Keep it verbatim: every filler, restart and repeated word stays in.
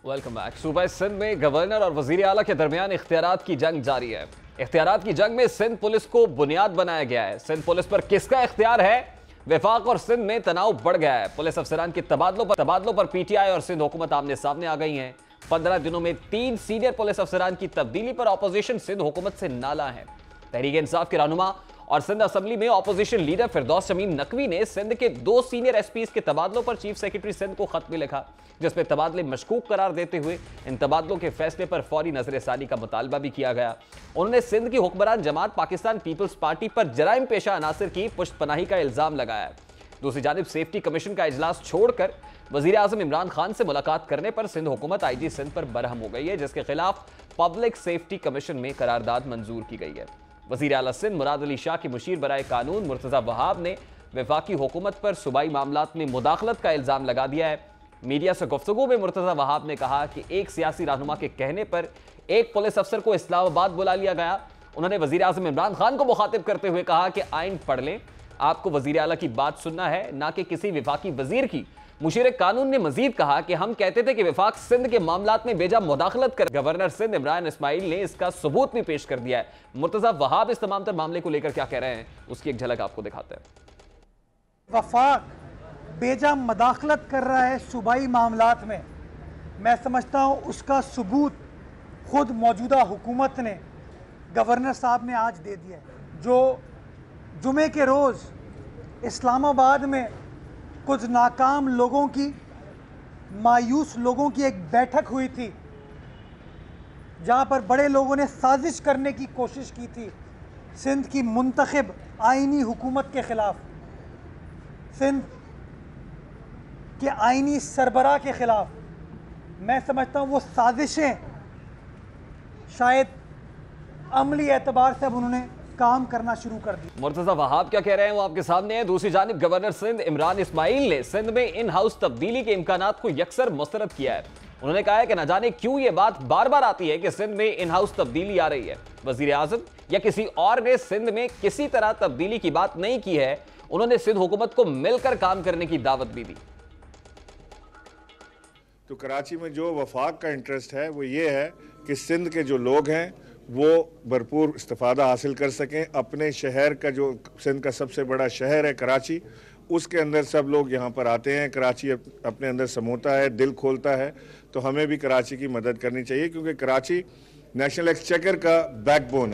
Welcome back. सूबा सिंध में governor और वजीर आला के दरमियान इख्तियारात की जंग जारी है। इख्तियारात की जंग में सिंध पुलिस को बुनियाद बनाया गया है। सिंध पुलिस पर किसका इख्तियार है? विफाक और सिंध में तनाव बढ़ गया है। पुलिस अफसरान के तबादलों पर तबादलों पर पीटीआई और सिंध हुकूमत आमने सामने आ गई हैं। पंद्रह दिनों में तीन सीनियर पुलिस अफसरान की तब्दीली पर अपोजिशन सिंध हुकूमत से नाला है। तहरीक इंसाफ के रहनुमा और सिंध असेंबली में अपोजिशन लीडर फिरदौस शमीम नकवी ने सिंध के दो सीनियर एसपीज के तबादलों पर चीफ सेक्रेटरी सिंध को खत भी लिखा, जिसमें तबादले मशकूक करार देते हुए इन तबादलों के फैसले पर फौरी नजरसानी का मुतालबा भी किया गया। उन्होंने सिंध की हुक्मरान जमात पाकिस्तान पीपल्स पार्टी पर जराइम पेशा अनासर की पुष्टपनाही का इल्जाम लगाया। दूसरी जानिब सेफ्टी कमीशन का इजलास छोड़कर वजीर आजम इमरान खान से मुलाकात करने पर सिंध हुकूमत आई जी सिंध पर बरहम हो गई है, जिसके खिलाफ पब्लिक सेफ्टी कमीशन में करारदाद मंजूर की गई है। वजीर आला सिंध मुराद अली शाह की मुशीर बराए कानून मुर्तजा वहाब ने वफाकी हुकूमत पर सूबाई मामलात में मुदाखलत का इल्जाम लगा दिया है। मीडिया से गुफ्तगू में मुर्तजा वहाब ने कहा कि एक सियासी रहनुमा के कहने पर एक पुलिस अफसर को इस्लामाबाद बुला लिया गया। उन्होंने वजीर आजम इमरान खान को मुखातिब करते हुए कहा कि आइन पढ़ लें, आपको वजीर आला की बात सुनना है, ना कि किसी विफाकी वजीर की। मुशीर कानून ने मजीद कहा कि हम कहते थे कि विफाक सिंध के मामलात में बेजा मुदाखलत कर। गवर्नर सिंध इमरान इस्माइल ने इसका सबूत भी पेश कर दिया है। मुर्तजा वहाब इस तमाम तर मामले को लेकर क्या कह रहे हैं, उसकी एक झलक आपको दिखाते हैं। वफाक बेजा मुदाखलत कर रहा है सूबाई मामलात में। मैं समझता हूँ उसका सबूत खुद मौजूदा हुकूमत ने, गवर्नर साहब ने आज दे दिया है। जो जुमे के रोज़ इस्लामाबाद में कुछ नाकाम लोगों की, मायूस लोगों की एक बैठक हुई थी, जहां पर बड़े लोगों ने साजिश करने की कोशिश की थी सिंध की मुंतखब आइनी हुकूमत के खिलाफ, सिंध के आइनी सरबराह के खिलाफ। मैं समझता हूं वो साजिशें शायद अमली एतबार से अब उन्होंने काम करना शुरू कर दी। मुर्तजा वहाब क्या कह रहे हैं वो आपके सामने है। दूसरी जानिब गवर्नर सिंध इमरान इस्माइल ने सिंध में इन हाउस तब्दीली के इम्कानात को यकसर मुस्तरद किया है। उन्होंने कहा है कि न जाने क्यों ये बात बार बार आती है कि सिंध में इन हाउस तब्दीली आ रही है। वजीर आजम या किसी और ने सिंध में किसी तरह तब्दीली की बात नहीं की है। उन्होंने सिंध हुकूमत को मिलकर काम करने की दावत भी दी। तो कराची में जो वफाक का इंटरेस्ट है वो ये है कि सिंध के जो लोग हैं वो भरपूर इस्तिफादा हासिल कर सकें। अपने शहर का, जो सिंध का सबसे बड़ा शहर है कराची, उसके अंदर सब लोग यहाँ पर आते हैं। कराची अपने अंदर समोता है, दिल खोलता है। तो हमें भी कराची की मदद करनी चाहिए, क्योंकि कराची नेशनल एक्सचेकर का बैकबोन है।